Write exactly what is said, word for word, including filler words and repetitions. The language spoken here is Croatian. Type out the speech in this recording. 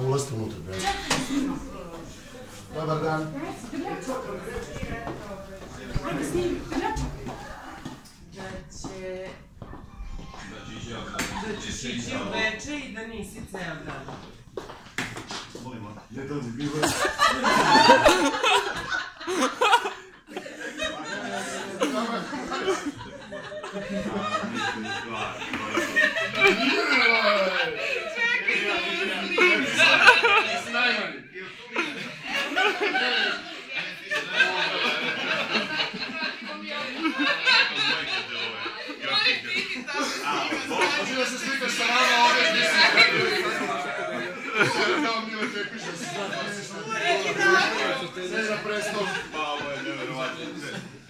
ulazite unutra, bre. Dobar dan. Da će... Da ćeš ići u veče i da nisi ceo dan. Molim, ne dođi, bilo je. Možda da se slikaš sa nama ovdje, nisi kao Mile Tepić, da se znate nešto. Sve za presto. Pa ovo je nevjerovatno.